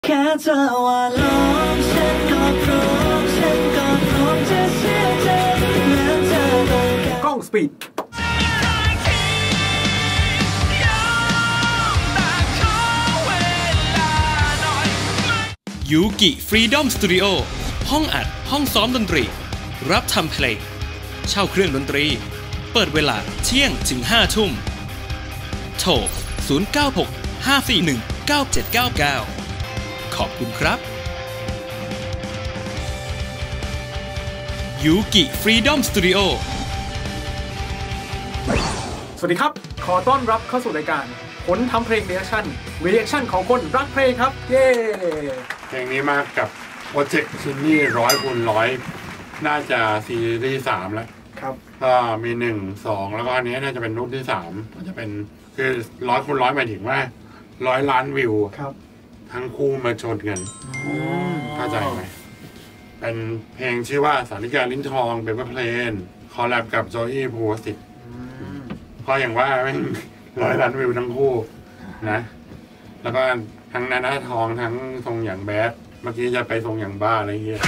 แค่เธอว่าลองฉันก็พร้อมจะเชื่อใจแม้เธอต้องการกล้องสปีดยูกิฟรีดอมสตูดิโอห้องอัดห้องซ้อมดนตรีรับทำเพลงเช่าเครื่องดนตรีเปิดเวลาเที่ยงถึง5 ทุ่มโทร0965419799ขอบคุณครับยูกิฟรีดอมสตูดิโอสวัสดีครับขอต้อนรับเข้าสู่รายการผลทำเพลงรีแอคชั่นของคนรักเพลงครับเย้เพลงนี้มากับโปรเจกต์ชินนี่100x100น่าจะซีรีส์3แล้วครับก็มี1 2แล้วก็อันนี้น่าจะเป็นรุ่นที่3ก็จะเป็นคือ100x100หมายถึงว่า100 ล้านวิวครับทั้งคู่มาชนกันเข้าใจไหมเป็นเพลงชื่อว่าสาริกาลิ้นทองเป็นเพลงคอลแลบกับโจอี้ภูวสิทธิ์ก็อย่างว่าไม่100 ล้านวิวทั้งคู่นะแล้วก็ทั้งนานาทองทั้งทรงอย่างแบดเมื่อกี้จะไปทรงอย่างบ้าอะไรเงี้ย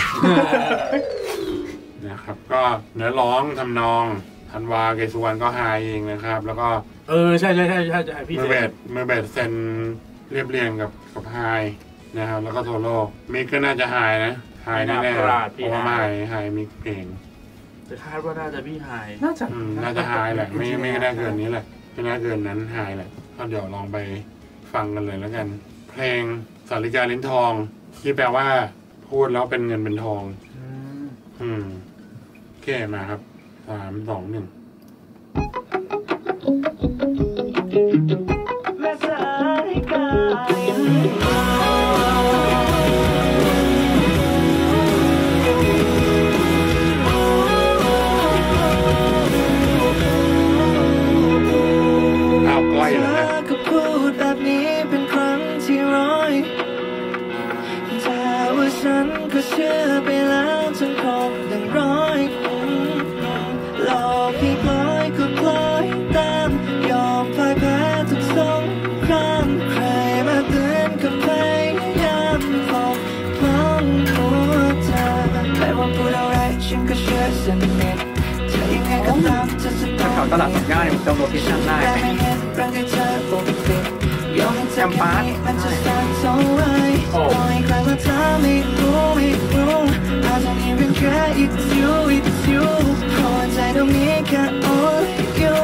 นะครับก็เนื้อร้องทำนองธันวาเกสุวรรณก็ไฮเองนะครับแล้วก็ใช่พี่มือเบสเซนเรียบเรียงกับไฮนะครับแล้วก็โทโร่มิกก็น่าจะไฮนะไฮแน่ๆเพราะว่าไฮมิกเพลงจะคาดว่าน่าจะพี่ไฮน่าจะไฮแหละไม่น่าเกินนี้แหละไม่น่าเกินนั้นไฮแหละก็เดี๋ยวลองไปฟังกันเลยแล้วกันเพลงสาริกาลิ้นทองที่แปลว่าพูดแล้วเป็นเงินเป็นทองโอเคมาครับ3 2 1 ฉันก็เชื่อไปแล้วจนครบ100หลอกให้คล้อยก็คล้อยตามยอมพ่ายแพ้ทุกสงครามใครมาเตือนก็พยายามบอกพร้อมหัวใจไม่ว่าพูดอะไรฉันก็เชื่อสนิทจะยังไงก็ตามจะสุดท้ายเขาตลาดสัญญาเนี่ยมันจะโลเคชั่นได้จำปามันจะสั่นสวายปล่อยใครมาทำไม่รู้อาจจะมีเพียงแค่ it's you พอใจตรงนี้แค่ all you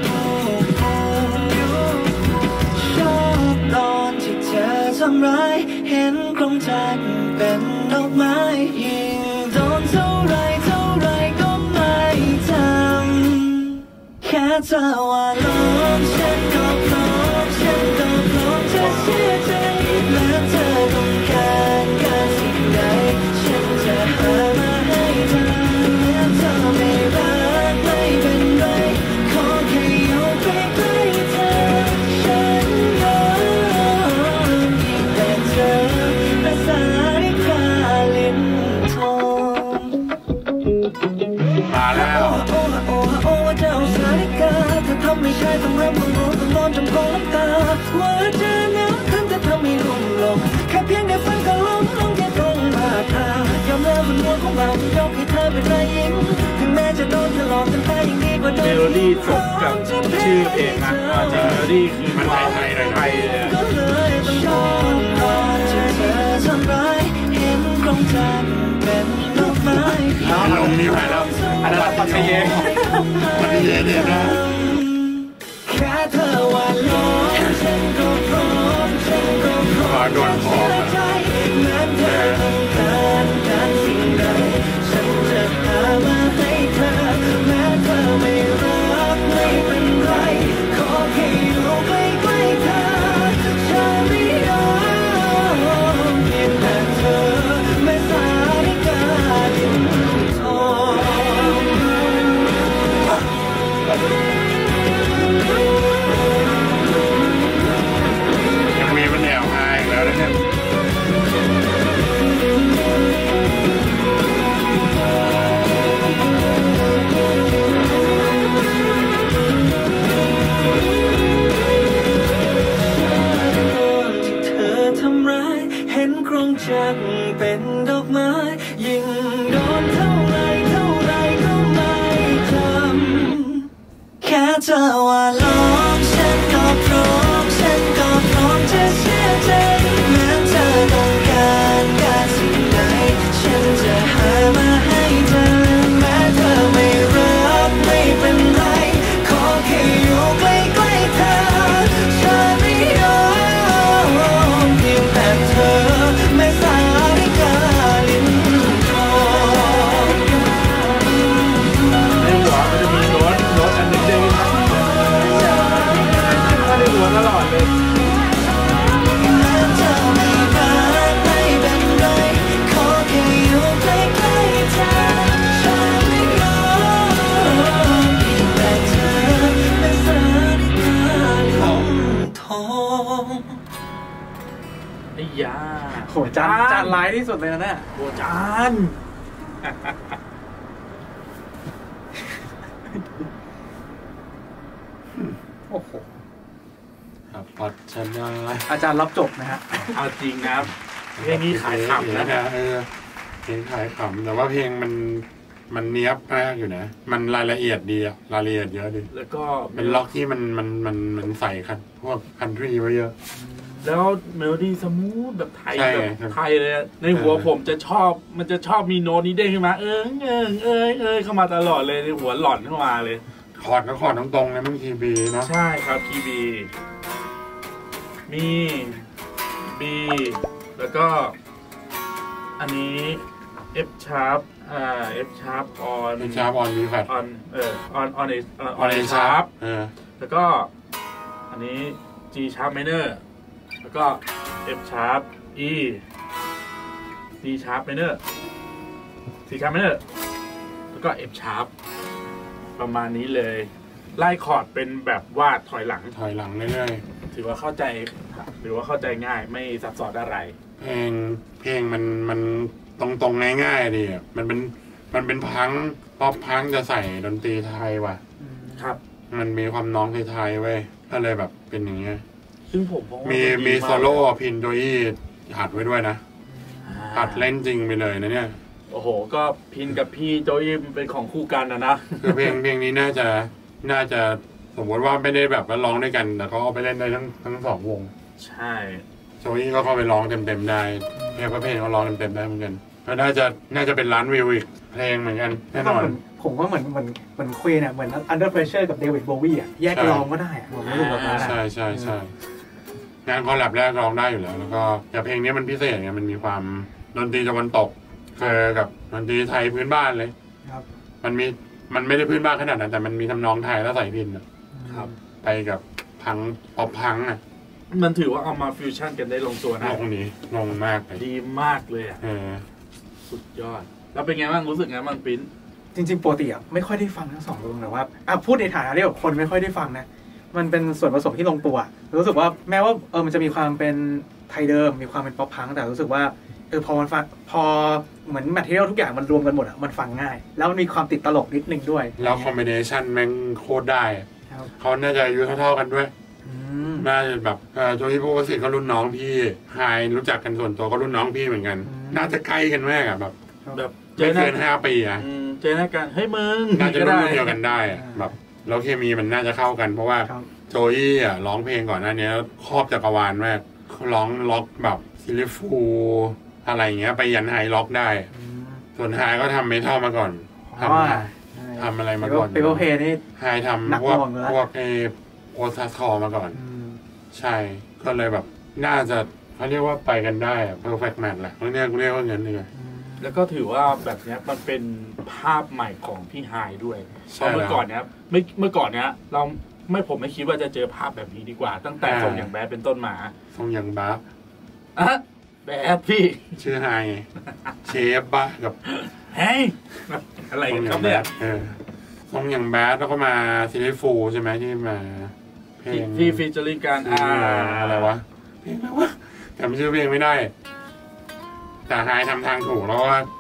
ชอบตอนที่เธอทำร้ายเห็นกรงจันทร์เป็นดอกไม้ยิ่งโดนเท่าไรก็ไม่ทำแค่เธอว่าลองฉันก็พร้อมจะเชื่อใจและเธอต้องการสิ่งใดฉันจะหามาให้เธอแม้เธอไม่รักไม่เป็นไรขอแค่อยู่ใกล้ๆเธอฉันยอมยิ่งแต่เธอและสาริกาลิ้นทองมาแล้วโอ้เจ้าสาริกาเธอทำให้ชายต้องรับต้องร้อนจำกองน้ำตาว่าเธอหนาวขึ้นแต่ทำให้ลุ่มลงแค่เพียงได้ฟังก็ล้มลงแค่ตรงบาดทายอมแล้วบนหัวของเรายกให้เธอเป็นรายยิ้มถึงแม้จะโดนทะเลาะกันไปยังดีกว่าโดนเมโลดี้จบกับชื่อเพลงนะจริงเมโลดี้คือมันไทยเลยก็เลยชอบตอนที่เธอทำร้ายเห็นกรงจันทร์เป็นดอกไม้ลงนิ้วไปแล้วอันนั้นปัจเจเยเนี่ยนะแค่เธอว่าลองฉันก็พร้อมโดนขอแม้เธอต้องการสิ่งใดฉันจะหามาให้เธอแม้เธอไม่รักไม่เป็นไรขอแค่อยู่ใกล้ๆเธอฉันไม่ยอมเพียงแต่เธอแม้สาริกาลิ้นทองยังมีมันแนวไฮแล้วเนี่ยคงจะเป็นดอกไม้ยิ่งโดนเท่าไรก็ไม่จำแค่เธอว่าลองฉันก็พร้อมจะเสียใจแม้เธอต้องการสิ่งใดฉันจะหามาให้เธอแม้เธอไม่รักไม่เป็นไรขอแค่อยู่ใกล้ๆเธอฉันไม่ยอมเพียงแต่เธอไม่สาริกาลิ้นทองในหัวมันจะมีโน้ตอันหนึ่งเด้งมาในหัวตลอดเลยไอ้ยาโหจานร้ายที่สุดเลยนะเนี่ยโหจานโอ้โหครับปัดชนะอาจารย์รับจบนะฮะเอาจริงนะเพลงนี้ขายขำนะเพลงขายขำแต่ว่าเพลงมันเนี้ยบมากอยู่นะมันรายละเอียดดีอะรายละเอียดเยอะดีแล้วก็เป็นล็อกที่มันใส่ครับพวกคันทรีไว้เยอะแล้วเมโลดี้สมูทแบบไทยแบบไทยเลยในหัวผมจะชอบมันจะชอบมีโน้ตนี้เด้งขึ้นมาเข้ามาตลอดเลยในหัวหล่อนเข้ามาเลยคอร์ดก็คอร์ดตรงๆเลยมันคีย์บีเนาะใช่ครับคีย์บีมีบีแล้วก็อันนี้ F sharp F sharp on F sharp on B flat on on A sharp แล้วก็อันนี้ G sharp minor แล้วก็ F sharp E D sharp minor C sharp minor แล้วก็ F sharp ประมาณนี้เลยไล่คอร์ดเป็นแบบวาดถอยหลังเรื่อยๆถือว่าเข้าใจง่ายไม่ซับซ้อนอะไรเพลงมันตรงง่ายๆดิมันเป็นพังป๊อปพังจะใส่ดนตรีไทยว่ะครับมันมีความน้องไทยๆเว้ยก็เลยแบบเป็นอย่างเงี้ยซึ่งผมมีโซโล่พินโดยหัดไว้ด้วยนะหัดเล่นจริงไปเลยนะเนี่ยโอ้โหก็พินกับพี่โจอี้เป็นของคู่กันนะคือเพลงนี้น่าจะสมมติว่าไม่ได้แบบว่าร้องด้วยกันแต่ก็เอาไปเล่นได้ทั้งสองวงใช่โจอี้ก็เข้าไปร้องเต็มได้เพลงเขาร้องเต็มได้เหมือนกันก็น่าจะเป็นล้านวิวอีกเพลงเหมือนกันแน่นอนผมว่าเหมือนควีนอ่ะเหมือน Under Pressure กับเดวิดโบวีอ่ะแยกร้องก็ได้ผมรู้สึกแบบนั้นใช่งานคอลแลบแรกร้องได้อยู่แล้วแล้วก็แต่เพลงนี้มันพิเศษไงมันมีความดนตรีตะวันตกกับดนตรีไทยพื้นบ้านเลยครับมันไม่ได้พื้นบ้านขนาดนั้นแต่มันมีทำนองไทยแล้วใส่พินครับไปกับพังป๊อปพังอ่ะมันถือว่าเอามาฟิวชั่นกันได้ลงตัวนะลงมากดีมากเลยอ่ะสุดยอดแล้วเป็นไงบ้างรู้สึกไงบ้างปิ้นจริงๆปกติอ่ะไม่ค่อยได้ฟังทั้งสองวงแต่ว่าพูดในฐานะที่แบบคนไม่ค่อยได้ฟังนะมันเป็นส่วนผสมที่ลงตัวรู้สึกว่าแม้ว่ามันจะมีความเป็นไทยเดิมมีความเป็นป๊อปพังแต่รู้สึกว่าพอมันฟังพอเหมือนแมททีเรียลทุกอย่างมันรวมกันหมดอ่ะมันฟังง่ายแล้วมันมีความติดตลกนิดนึงด้วยแล้วคอมบิเนชันแม่งโคตรได้เขาน่าจะอายุเท่ากันด้วยน่าจะแบบโจอี้ผู้ประสิทธิ์ก็รุ่นน้องพี่ไฮรู้จักกันส่วนตัวก็รุ่นน้องพี่เหมือนกันน่าจะใกล้กันมากอ่ะแบบไม่เกิน5 ปีอ่ะเจอหน้ากันเฮ้ยมึงน่าจะรุ่นเดียวกันได้แบบแล้วเคมีมันน่าจะเข้ากันเพราะว่าโจอี้อ่ะร้องเพลงก่อนหน้านี้ครอบจักรวาลมากร้องล็อกแบบซิลิฟูอะไรเงี้ยไปยันไฮล็อกได้ส่วนไฮก็ทำเมทัลมาก่อนทำอะไรมาก่อนเปเปอร์เพย์นี่ไฮทำพวกโอซาคอมาก่อนใช่ก็เลยแบบน่าจะเขาเรียกว่าไปกันได้อะ perfect match แหละเรียกว่าเงินเลยแล้วก็ถือว่าแบบนี้มันเป็นภาพใหม่ของพี่ไฮด้วยเพราะเมื่อก่อนเนี้ยผมไม่คิดว่าจะเจอภาพแบบนี้ดีกว่าตั้งแต่ส่งอย่างแบดเป็นต้นมาส่งอย่างแบดแบดพี่ชื่อไฮเชฟบ้ากับเฮ้ยอะไรกันครับเนี่ยส่งอย่างแบดแล้วก็มาซิลิฟูใช่ไหมที่มาเพลงที่ฟีเจอริ่งกันอะไรวะเพลงอะไรวะจำชื่อเพลงไม่ได้แต่ไฮทำทางถูก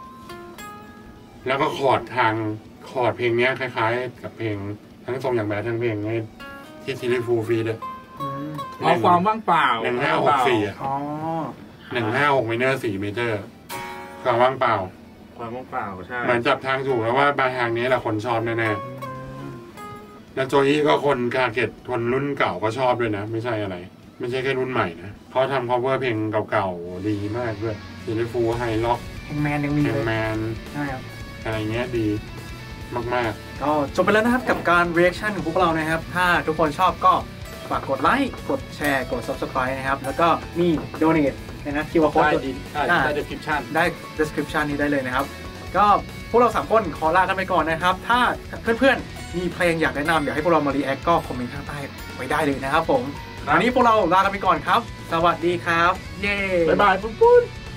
แล้วก็คอร์ดเพลงนี้คล้ายๆกับเพลงทั้งทรงอย่างแบดทั้งเพลงที่ซิลิฟูฟีดเอาความว่างเปล่า 1564 อ๋อ 156 minor 4 major ความว่างเปล่าใช่เหมือนจับทางถูกแล้วว่ามาทางนี้แหละคนชอบแน่ๆแล้วโจอี้ก็คนคาเก็ตคนรุ่นเก่าก็ชอบด้วยนะไม่ใช่อะไรไม่ใช่แค่รุ่นใหม่นะเขาทำ cover เพลงเก่าๆดีมากด้วยซิลิฟูไฮล็อกแฮงแมนยังมีเลยแฮงแมนใช่ครับอะไรเงี้ยดีมากๆก็จบไปแล้วนะครับกับการ reaction ของพวกเรานะครับถ้าทุกคนชอบก็ฝากกดไลค์กดแชร์กด subscribe นะครับแล้วก็มี donate นะQR code ได้ description ได้ description นี้ได้เลยนะครับก็พวกเรา3คนขอลากันไปก่อนนะครับถ้าเพื่อนๆมีเพลงอยากแนะนำอยากให้พวกเรามา react ก็คอมเมนต์ข้างใต้ไว้ได้เลยนะครับผมวันนี้พวกเราลากันไปก่อนครับสวัสดีครับเย้บ๊ายบายปุ้น